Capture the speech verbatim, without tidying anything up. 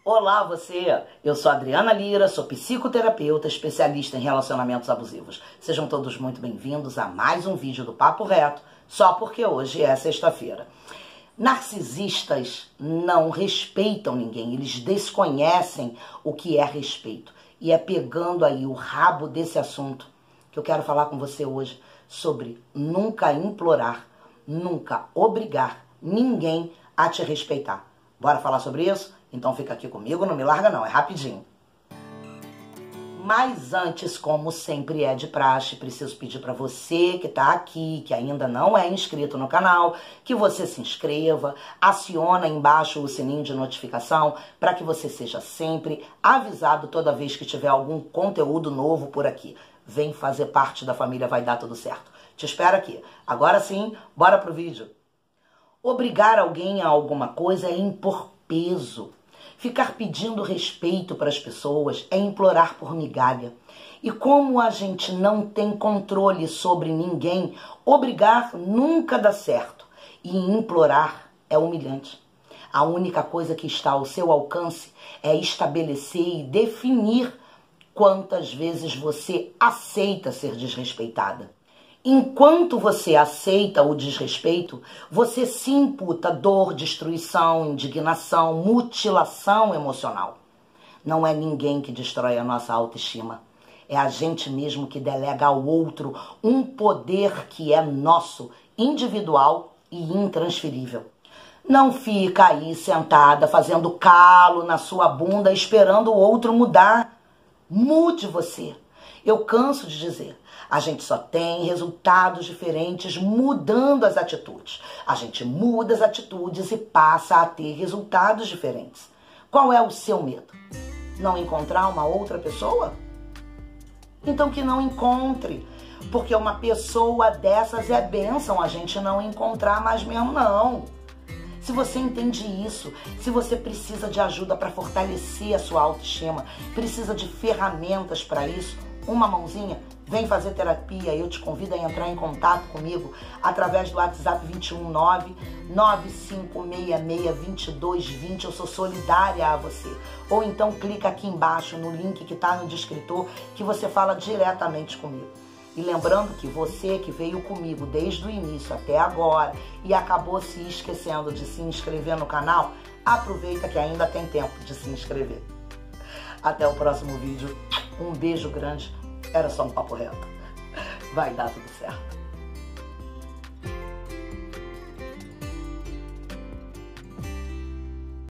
Olá você, eu sou Adriana Lira, sou psicoterapeuta, especialista em relacionamentos abusivos. Sejam todos muito bem-vindos a mais um vídeo do Papo Reto, só porque hoje é sexta-feira. Narcisistas não respeitam ninguém, eles desconhecem o que é respeito. E é pegando aí o rabo desse assunto que eu quero falar com você hoje sobre nunca implorar, nunca obrigar ninguém a te respeitar. Bora falar sobre isso? Então fica aqui comigo, não me larga não, é rapidinho. Mas antes, como sempre é de praxe, preciso pedir para você que está aqui, que ainda não é inscrito no canal, que você se inscreva, aciona embaixo o sininho de notificação para que você seja sempre avisado toda vez que tiver algum conteúdo novo por aqui. Vem fazer parte da família, vai dar tudo certo. Te espero aqui. Agora sim, bora pro vídeo. Obrigar alguém a alguma coisa é impor peso. Ficar pedindo respeito para as pessoas é implorar por migalha. E como a gente não tem controle sobre ninguém, obrigar nunca dá certo. E implorar é humilhante. A única coisa que está ao seu alcance é estabelecer e definir quantas vezes você aceita ser desrespeitada. Enquanto você aceita o desrespeito, você se imputa dor, destruição, indignação, mutilação emocional. Não é ninguém que destrói a nossa autoestima. É a gente mesmo que delega ao outro um poder que é nosso, individual e intransferível. Não fica aí sentada fazendo calo na sua bunda esperando o outro mudar. Mude você. Eu canso de dizer, a gente só tem resultados diferentes mudando as atitudes. A gente muda as atitudes e passa a ter resultados diferentes. Qual é o seu medo? Não encontrar uma outra pessoa? Então que não encontre, porque uma pessoa dessas é bênção a gente não encontrar mais mesmo não. Se você entende isso, se você precisa de ajuda para fortalecer a sua autoestima, precisa de ferramentas para isso, uma mãozinha, vem fazer terapia. Eu te convido a entrar em contato comigo através do WhatsApp dois um nove, nove cinco seis seis, dois dois dois zero. Eu sou solidária a você. Ou então clica aqui embaixo no link que está no descritor que você fala diretamente comigo. E lembrando que você que veio comigo desde o início até agora e acabou se esquecendo de se inscrever no canal, aproveita que ainda tem tempo de se inscrever. Até o próximo vídeo. Um beijo grande. Era só um papo reto. Vai dar tudo certo.